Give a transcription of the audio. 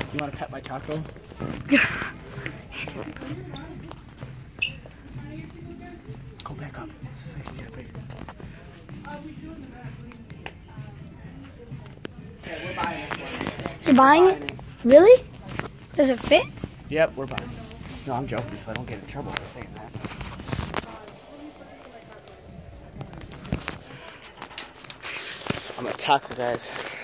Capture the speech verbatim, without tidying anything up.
You want to pet my taco? Go back up. Okay, we're buying this one. You're buying it? Really? Does it fit? Yep, we're buying it. No, I'm joking, so I don't get in trouble for saying that. I'm a taco, guys.